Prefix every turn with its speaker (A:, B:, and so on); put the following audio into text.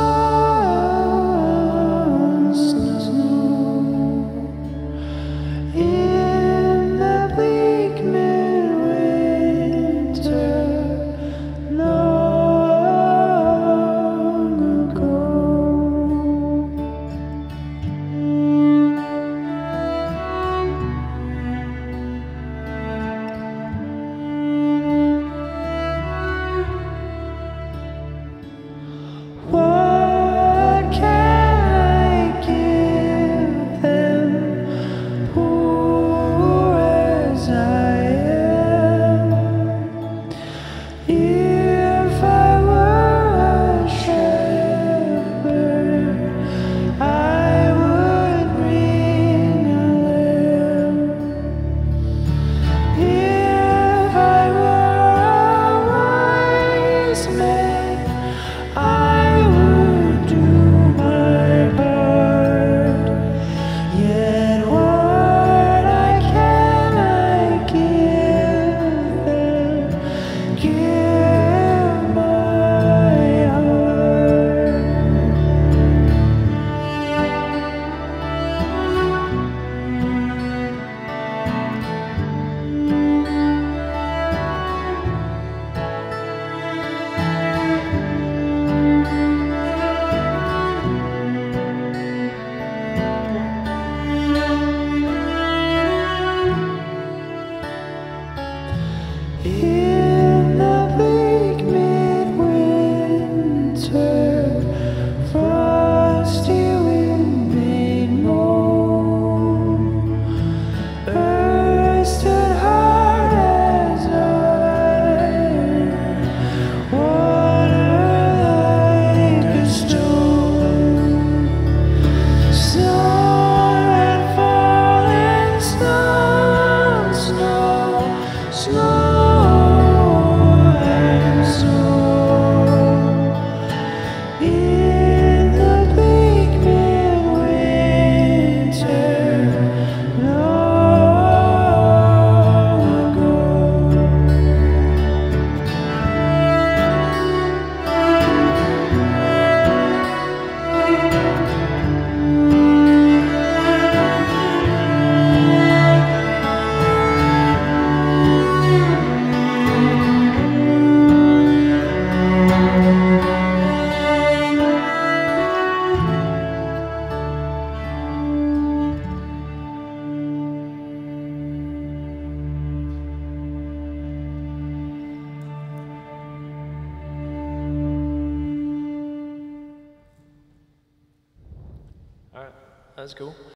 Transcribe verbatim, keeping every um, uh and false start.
A: in the bleak midwinter long ago. What can I give them, poor as I am? If I were a shepherd, I would bring a lamb. If I were a wise man, I would do my part. Yet what I can I give them, give my heart. In the bleak midwinter, frosty wind made moan. Earth stood hard as iron, water like a stone. Snow had fallen, snow, snow, snow. In the bleak midwinter long ago.
B: Alright, that's cool.